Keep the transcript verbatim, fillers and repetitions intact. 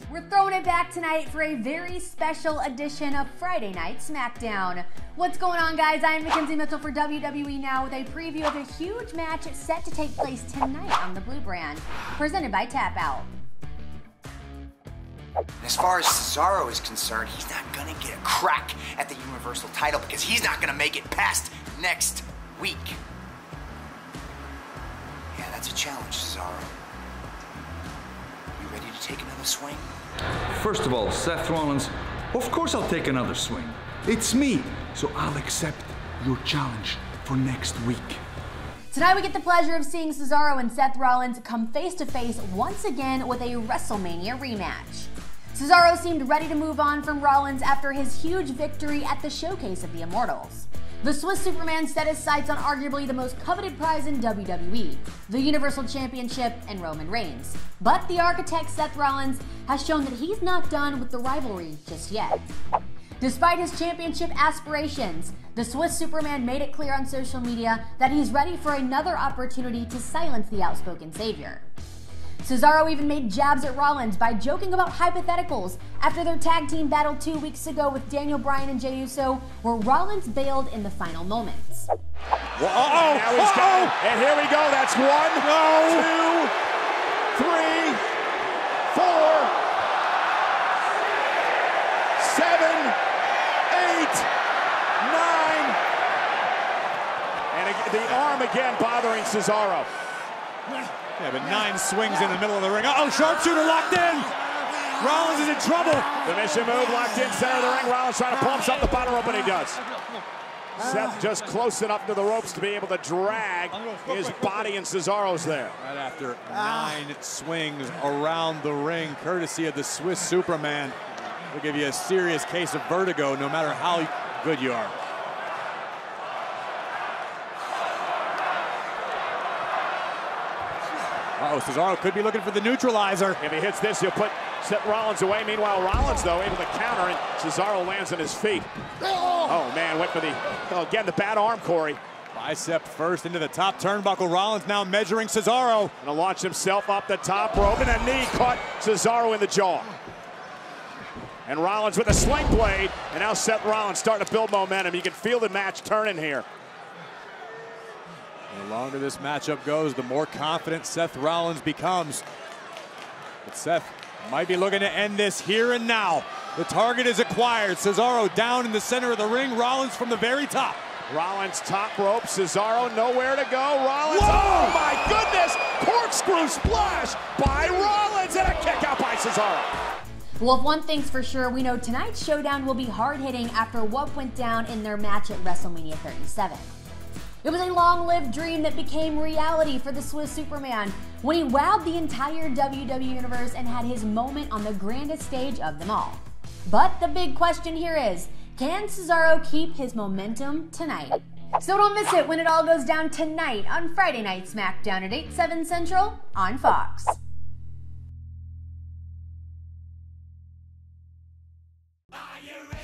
We're throwing it back tonight for a very special edition of Friday Night SmackDown. What's going on, guys? I'm Mackenzie Mitchell for W W E Now with a preview of a huge match set to take place tonight on the Blue brand, presented by Tapout. As far as Cesaro is concerned, he's not gonna get a crack at the Universal title because he's not gonna make it past next week. Yeah, that's a challenge, Cesaro. You ready to take another swing? First of all, Seth Rollins, of course I'll take another swing. It's me, so I'll accept your challenge for next week. Tonight we get the pleasure of seeing Cesaro and Seth Rollins come face to face once again with a WrestleMania rematch. Cesaro seemed ready to move on from Rollins after his huge victory at the Showcase of the Immortals. The Swiss Superman set his sights on arguably the most coveted prize in W W E, the Universal Championship and Roman Reigns. But the architect Seth Rollins has shown that he's not done with the rivalry just yet. Despite his championship aspirations, the Swiss Superman made it clear on social media that he's ready for another opportunity to silence the outspoken savior. Cesaro even made jabs at Rollins by joking about hypotheticals after their tag team battle two weeks ago with Daniel Bryan and Jey Uso, where Rollins bailed in the final moments. Uh-oh! Now he's got it. And here we go. That's one, two, three, four, seven, eight, nine. And the arm again bothering Cesaro. Yeah, but nine swings in the middle of the ring. Uh-oh, sharpshooter locked in. Rollins is in trouble. The mission move locked in center of the ring. Rollins trying to pull himself the bottom rope, and he does. Seth just close enough to the ropes to be able to drag his body, and Cesaro's there. Right after nine swings around the ring, courtesy of the Swiss Superman, will give you a serious case of vertigo no matter how good you are. Uh-oh, Cesaro could be looking for the neutralizer. If he hits this, he'll put Seth Rollins away. Meanwhile, Rollins, though, able to counter, and Cesaro lands on his feet. Oh, man, went for the, oh, again, the bad arm, Corey. Bicep first into the top turnbuckle. Rollins now measuring Cesaro. Gonna launch himself up the top rope, and a knee caught Cesaro in the jaw. And Rollins with a sling blade, and now Seth Rollins starting to build momentum. You can feel the match turning here. The longer this matchup goes, the more confident Seth Rollins becomes. But Seth might be looking to end this here and now. The target is acquired. Cesaro down in the center of the ring. Rollins from the very top. Rollins top rope. Cesaro nowhere to go. Rollins, whoa! Oh my goodness! Corkscrew splash by Rollins, and a kick out by Cesaro. Well, if one thing's for sure, we know tonight's showdown will be hard-hitting after what went down in their match at WrestleMania thirty-seven. It was a long-lived dream that became reality for the Swiss Superman when he wowed the entire W W E Universe and had his moment on the grandest stage of them all. But the big question here is, can Cesaro keep his momentum tonight? So don't miss it when it all goes down tonight on Friday Night SmackDown at eight, seven Central on Fox. Are you ready?